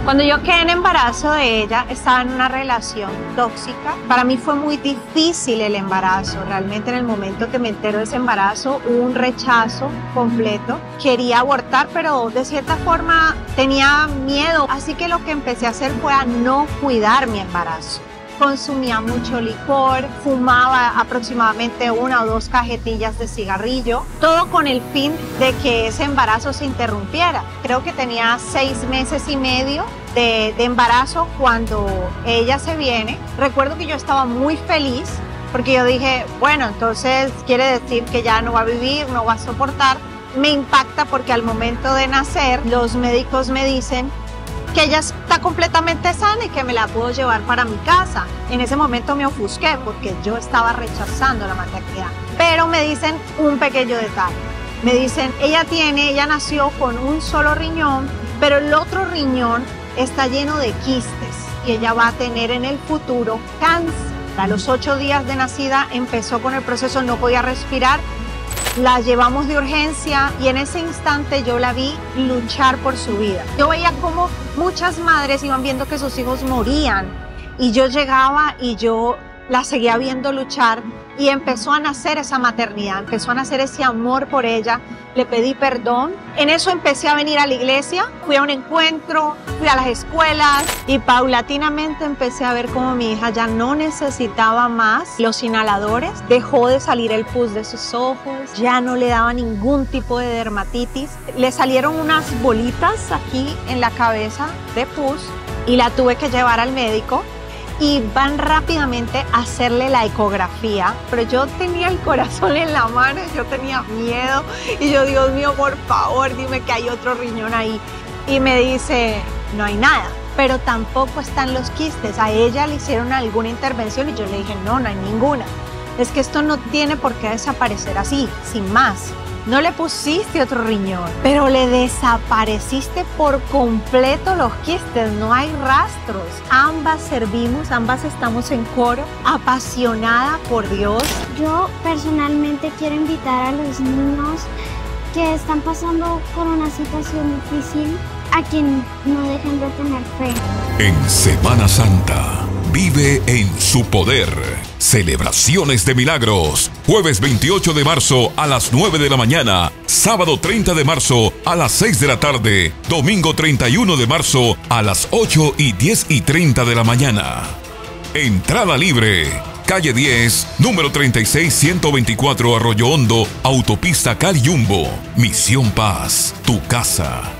Cuando yo quedé en embarazo de ella, estaba en una relación tóxica. Para mí fue muy difícil el embarazo. Realmente en el momento que me entero de ese embarazo, hubo un rechazo completo. Quería abortar, pero de cierta forma tenía miedo. Así que lo que empecé a hacer fue a no cuidar mi embarazo. Consumía mucho licor, fumaba aproximadamente 1 o 2 cajetillas de cigarrillo, todo con el fin de que ese embarazo se interrumpiera. Creo que tenía 6 meses y medio de embarazo cuando ella se viene. Recuerdo que yo estaba muy feliz porque yo dije, bueno, entonces quiere decir que ya no va a vivir, no va a soportar. Me impacta porque al momento de nacer los médicos me dicen que ella está completamente sana y que me la puedo llevar para mi casa. En ese momento me ofusqué porque yo estaba rechazando la maternidad. Pero me dicen un pequeño detalle. Me dicen, ella nació con un solo riñón, pero el otro riñón está lleno de quistes y ella va a tener en el futuro cáncer. A los 8 días de nacida empezó con el proceso, no podía respirar. La llevamos de urgencia y en ese instante yo la vi luchar por su vida. Yo veía cómo muchas madres iban viendo que sus hijos morían y yo llegaba y yo la seguía viendo luchar y empezó a nacer esa maternidad, empezó a nacer ese amor por ella. Le pedí perdón. En eso empecé a venir a la iglesia, fui a un encuentro, fui a las escuelas y paulatinamente empecé a ver cómo mi hija ya no necesitaba más los inhaladores, dejó de salir el pus de sus ojos, ya no le daba ningún tipo de dermatitis. Le salieron unas bolitas aquí en la cabeza de pus y la tuve que llevar al médico. Y van rápidamente a hacerle la ecografía, pero yo tenía el corazón en la mano, yo tenía miedo y yo, Dios mío, por favor, dime que hay otro riñón ahí. Y me dice, no hay nada, pero tampoco están los quistes. A ella le hicieron alguna intervención y yo le dije, no, no hay ninguna. Es que esto no tiene por qué desaparecer así, sin más. No le pusiste otro riñón, pero le desapareciste por completo los quistes, no hay rastros. Ambas servimos, ambas estamos en coro, apasionada por Dios. Yo personalmente quiero invitar a los niños que están pasando por una situación difícil a que no dejen de tener fe. En Semana Santa, vive en su poder. Celebraciones de milagros. Jueves 28 de marzo a las 9 de la mañana. Sábado 30 de marzo a las 6 de la tarde. Domingo 31 de marzo a las 8 y 10 y 30 de la mañana. Entrada libre. Calle 10, número 36124 Arroyo Hondo, Autopista Cali Jumbo. Misión Paz, tu casa.